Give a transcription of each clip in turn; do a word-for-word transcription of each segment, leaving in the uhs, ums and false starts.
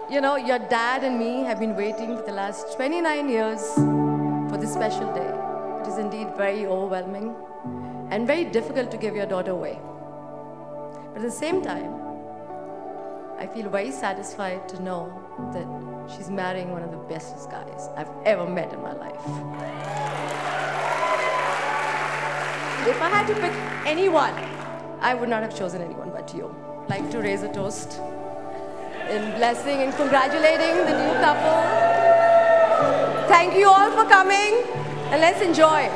you know, your dad and me have been waiting for the last twenty-nine years for this special day. It is indeed very overwhelming and very difficult to give your daughter away. But at the same time, I feel very satisfied to know that she's marrying one of the bestest guys I've ever met in my life. If I had to pick anyone, I would not have chosen anyone but you. I'd like to raise a toast in blessing and congratulating the new couple. Thank you all for coming, and let's enjoy.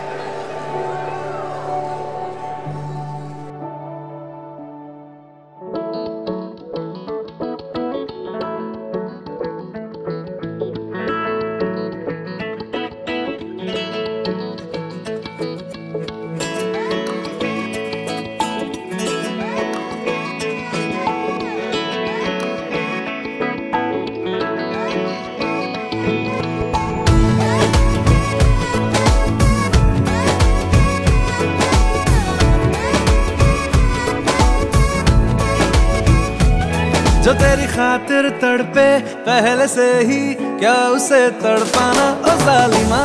जो तेरी खातिर तड़पे पहले से ही क्या उसे तड़पाना ओ जालिमा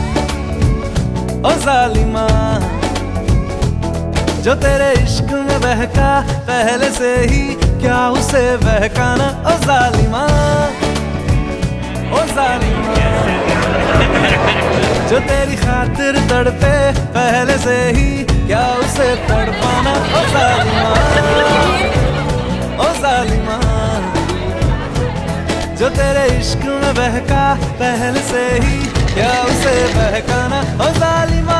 ओ जालिमा जो तेरे इश्क में बहका पहले से ही क्या उसे बहकाना ओ जालिमा ओ जालिमा जो तेरी खातिर तड़पे पहले से ही क्या उसे तड़पाना ओ जालिमा ओ जालिमा जो तेरे इश्क में बहका पहले से ही क्या उसे बहकाना ओ जालिमा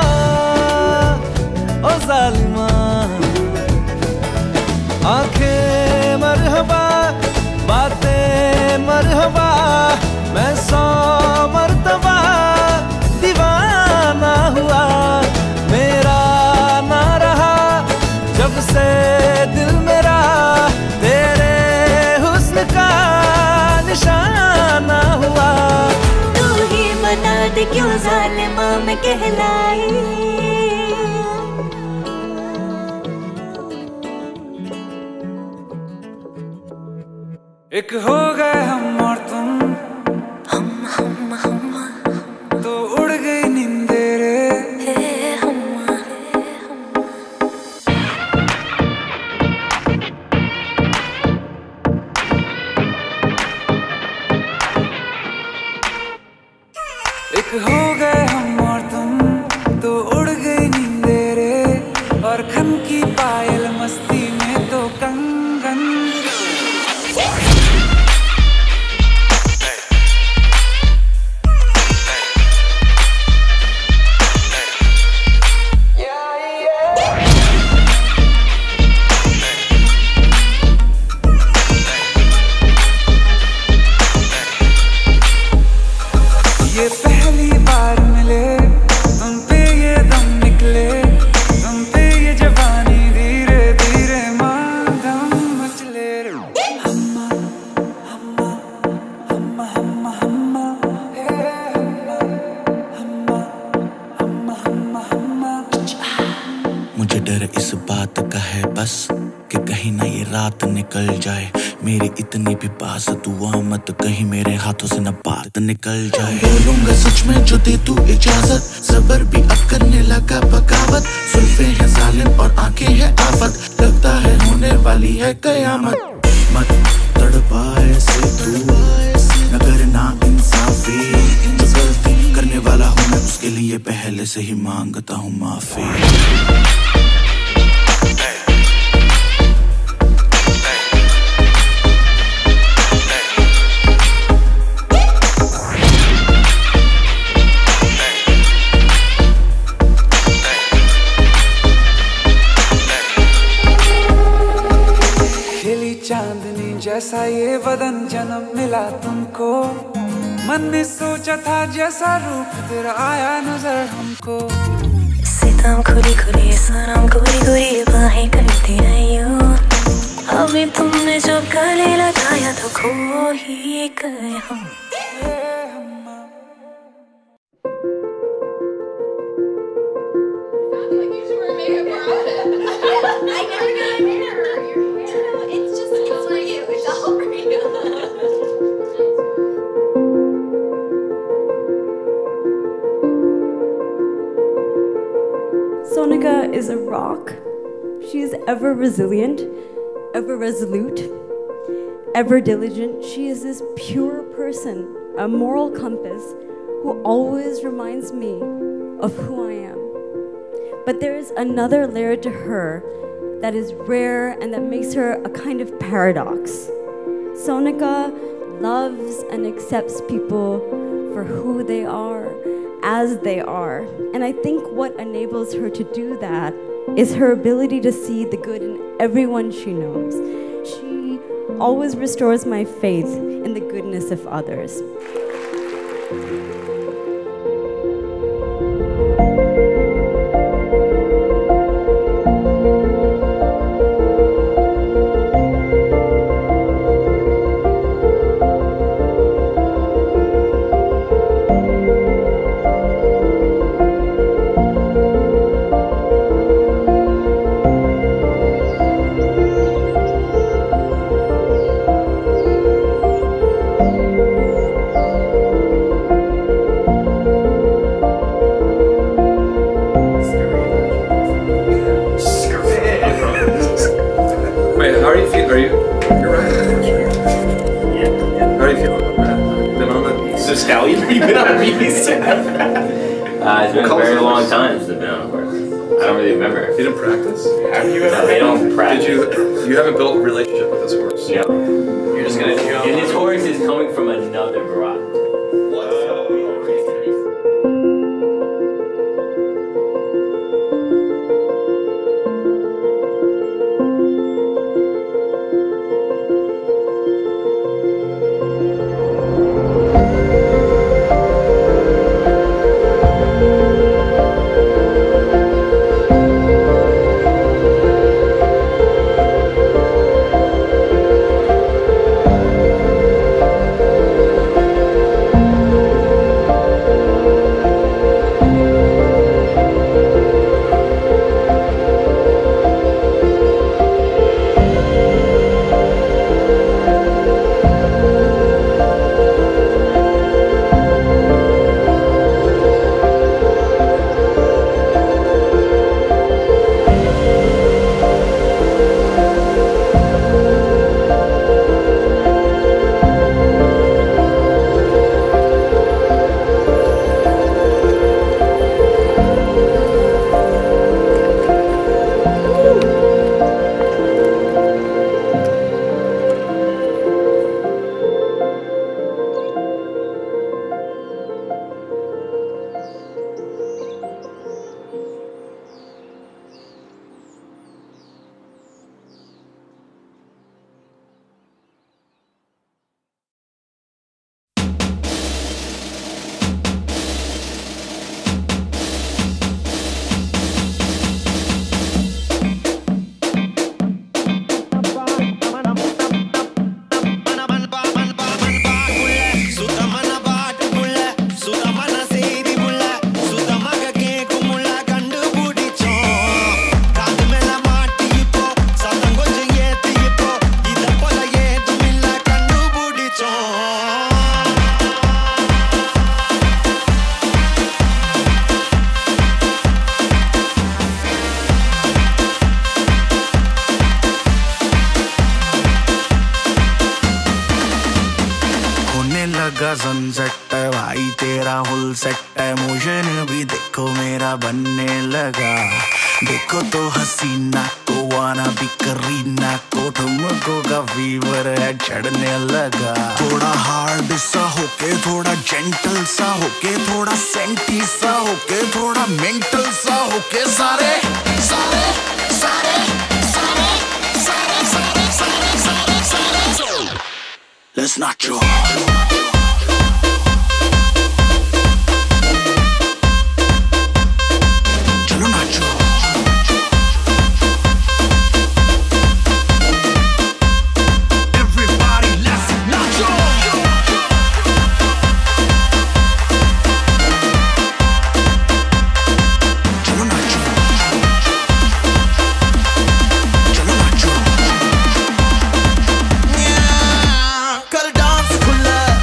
ओ जालिमा आंखें मरहबा बातें मरहबा मैं सौ मर्तबा दीवाना हुआ मेरा ना रहा जब से दिल मेरा तेरे हुस्न का निशाना हुआ तू ही बता दे क्यों जालिमा मैं कहलाई एक हो गए हम और तुम हम हम हम तो उड़ गई नींदे रे हे हम एक हो गए हम और तुम तो उड़ गई नींदे रे और खन की पायल मस्ती में तो कंगन ये पहली बार मिले तुम पे ये दम निकले तुम पे ये जवानी धीरे धीरे मांदम मचले हम्मा हम्मा हम्मा हम्मा हम्मा हे हम्मा हम्मा हम्मा हम्मा हम्मा मुझे डर इस बात का है बस कि कहीं ना ये रात निकल जाए मेरी इतनी भी पास दुआ मत कहीं मेरे हाथों से न बात निकल जाए बोलूंगा सच में जो दे तू इजाजत सबर भी अब करने लगा बगावत सुल्फे हैं जालिम और आंखें हैं आफत लगता है होने वाली है कयामत मत तड़पाए से तू न करना इंसाफी जो गलती करने वाला हूँ मैं उसके लिए पहले से ही मांगता हूँ माफी चांदनी जैसा ये बदन जन्म मिला तुमको मन ने सोचा था जैसा रूप तेरा आया नजर हमको सितम खुली खुली सनम गोरी गोरी बाहें करती रही हो अभी तुमने जब गले लगाया तो खो ही गए हम It's just, it's for you. It's all for you. ever resilient, ever resolute, ever diligent. She is this pure person, a moral compass, who always reminds me of who I am. But there is another layer to her that is rare and that makes her a kind of paradox. Sonika loves and accepts people for who they are, as they are. And I think what enables her to do that is her ability to see the good in everyone she knows. She always restores my faith in the goodness of others. Uh, it's been a very long time since I've been on a horse. I don't really remember. You didn't practice? Have you ever? No, they don't practice. Did you? You haven't built a relationship with this horse? No. You're just gonna jump. And this horse is coming from another barrage. Sunset है भाई तेरा full set है motion भी देखो मेरा बनने लगा देखो तो हसीना को वाना भी करीना को तुमको का फीवर है चढ़ने लगा थोड़ा हार्ड सा होके थोड़ा जेंटल सा होके थोड़ा सेंटी सा होके थोड़ा मेंटल सा होके सारे सारे सारे सारे सारे सारे सारे सारे सारे Let's not draw Kar dance khulla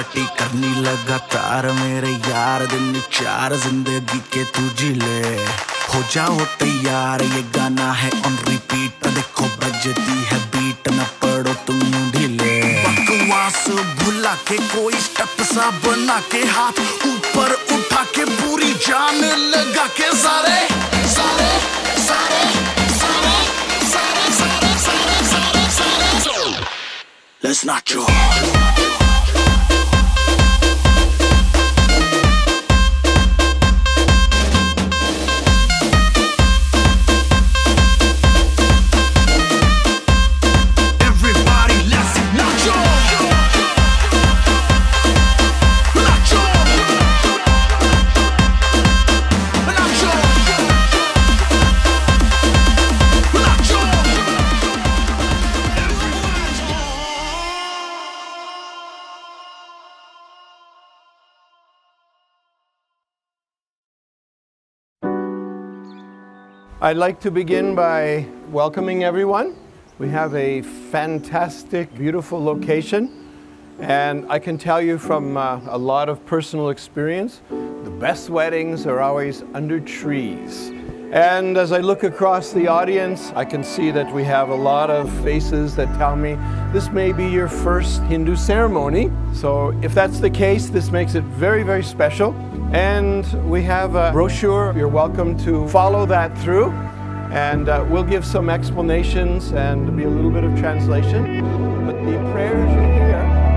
party करनी लगातार मेरे यार दिन चार जिंदगी के तू जी ले हो जाओ तैयार ये गाना है ऑन रिपीट देखो बजती है बीट न पड़ो तुम ढीले बकवास भुला के कोई स्टेप सा बना के हाथ ऊपर उठा के पूरी जान लगा के सारे सारे सारे सारे सारे सारे सारे सारे सारे let's not joke. I'd like to begin by welcoming everyone. We have a fantastic, beautiful location, and I can tell you from uh, a lot of personal experience, the best weddings are always under trees. And as I look across the audience, I can see that we have a lot of faces that tell me this may be your first Hindu ceremony. So if that's the case, this makes it very, very special. And we have a brochure. You're welcome to follow that through. And uh, we'll give some explanations and be a little bit of translation. But the prayers you hear.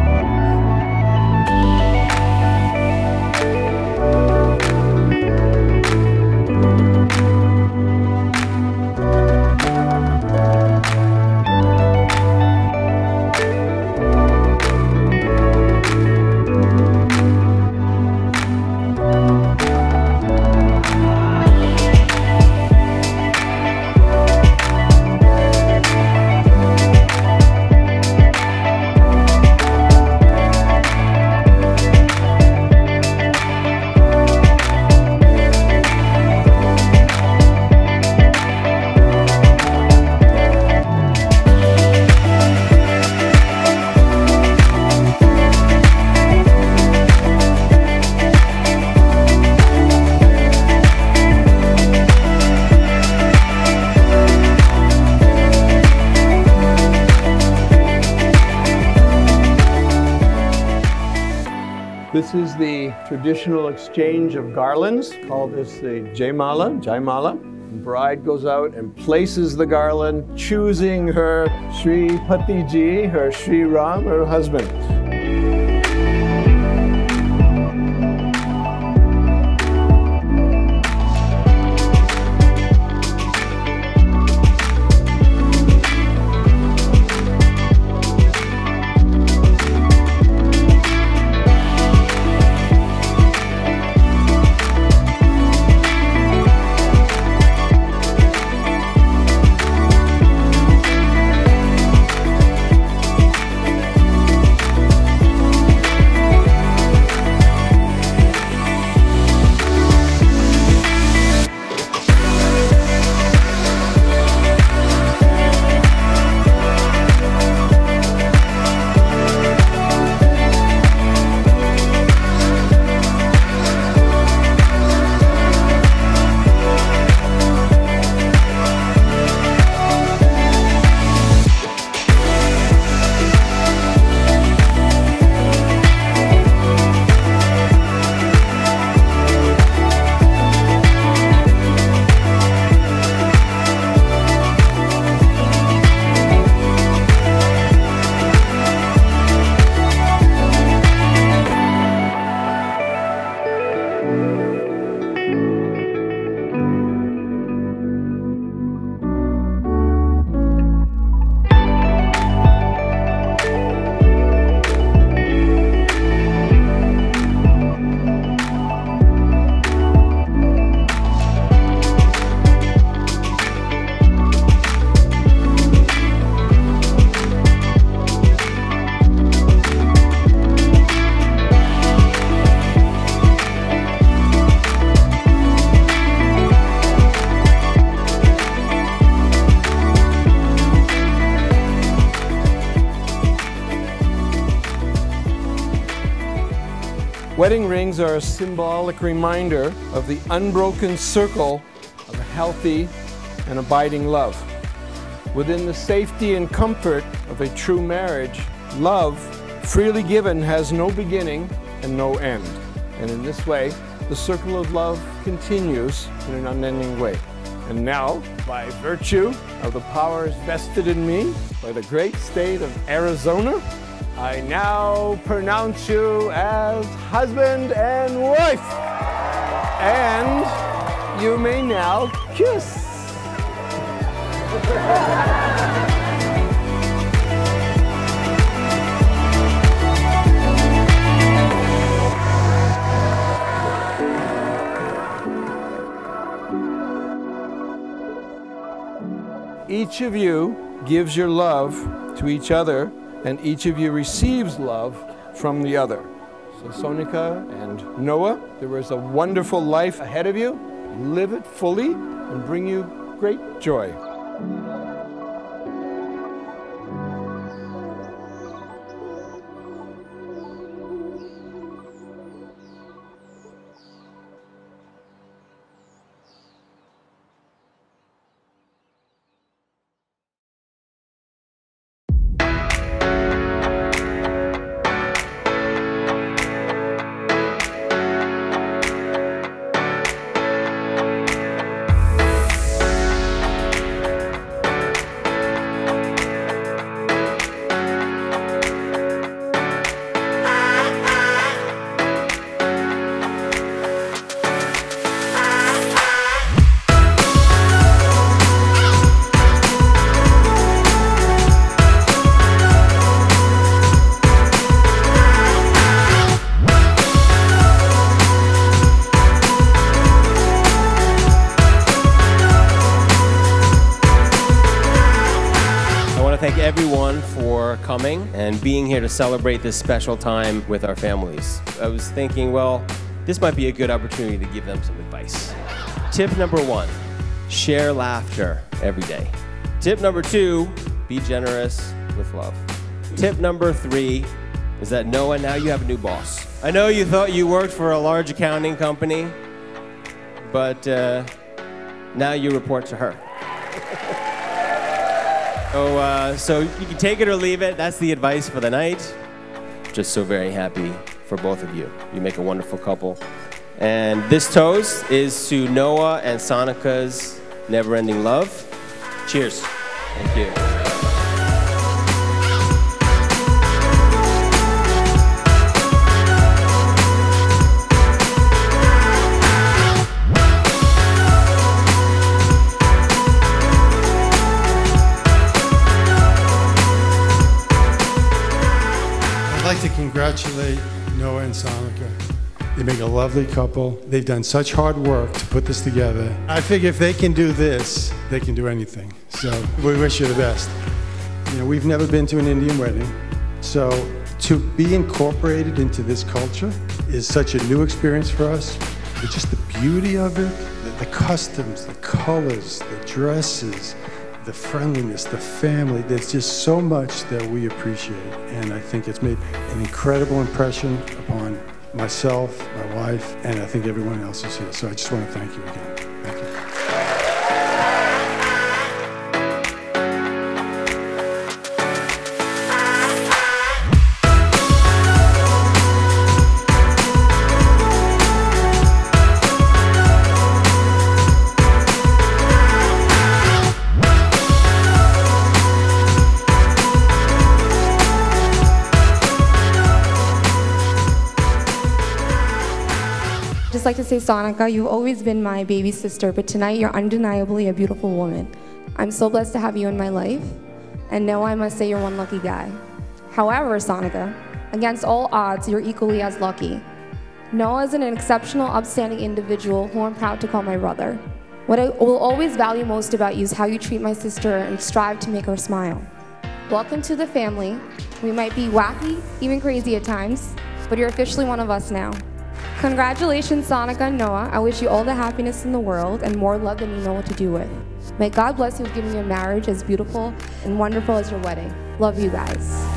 This is the traditional exchange of garlands, called this the Jaimala, Jaimala. The bride goes out and places the garland, choosing her Sri Patiji, her Sri Ram, her husband. Wedding rings are a symbolic reminder of the unbroken circle of a healthy and abiding love. Within the safety and comfort of a true marriage, love, freely given, has no beginning and no end. And in this way, the circle of love continues in an unending way. And now, by virtue of the powers vested in me by the great state of Arizona, I now pronounce you as husband and wife. And you may now kiss. Each of you gives your love to each other, and each of you receives love from the other. So Sonika and Noah, there is a wonderful life ahead of you. Live it fully and bring you great joy. Thank everyone for coming and being here to celebrate this special time with our families. I was thinking, well, this might be a good opportunity to give them some advice. Tip number one, share laughter every day. Tip number two, be generous with love. Tip number three is that Noah, now you have a new boss. I know you thought you worked for a large accounting company, but uh, now you report to her. So, uh, so you can take it or leave it. That's the advice for the night. Just so very happy for both of you. You make a wonderful couple. And this toast is to Noah and Sonika's never-ending love. Cheers. Thank you. I'd like to congratulate Noah and Sonika. They make a lovely couple. They've done such hard work to put this together. I figure if they can do this, they can do anything. So we wish you the best. You know, we've never been to an Indian wedding, so to be incorporated into this culture is such a new experience for us. But just the beauty of it, the, the customs, the colors, the dresses, the friendliness, the family, there's just so much that we appreciate. And I think it's made an incredible impression upon myself, my wife, and I think everyone else is here. So I just want to thank you again. Thank you. I'd just like to say, Sonika, you've always been my baby sister, but tonight you're undeniably a beautiful woman. I'm so blessed to have you in my life, and now I must say you're one lucky guy. However, Sonika, against all odds, you're equally as lucky. Noah is an exceptional, upstanding individual who I'm proud to call my brother. What I will always value most about you is how you treat my sister and strive to make her smile. Welcome to the family. We might be wacky, even crazy at times, but you're officially one of us now. Congratulations, Sonika and Noah. I wish you all the happiness in the world and more love than you know what to do with. May God bless you with giving you a marriage as beautiful and wonderful as your wedding. Love you guys.